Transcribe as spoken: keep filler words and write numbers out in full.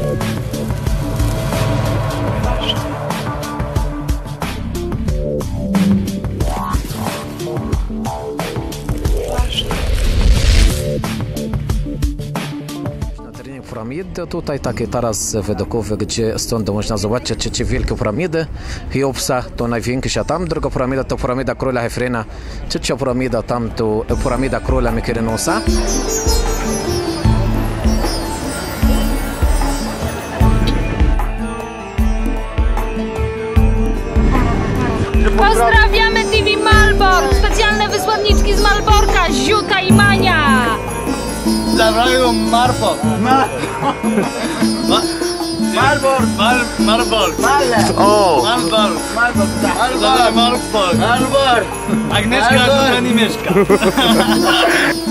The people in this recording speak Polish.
Piramidy tutaj takie taras widokowe, gdzie stąd można zobaczyć trzecie wielkie piramidy Cheopsa, to największa tam, druga piramida to piramida króla Hefrena, trzecia piramida tam to piramida króla Mykenosa. Pozdrawiamy T V Malbork, specjalne wysłanniczki z Malborka, Ziuta i Mania. Zabrają Marbork. Malbork. Malbork. O! Malbork. Malbork. Malbork. Agnieszka tutaj nie mieszka.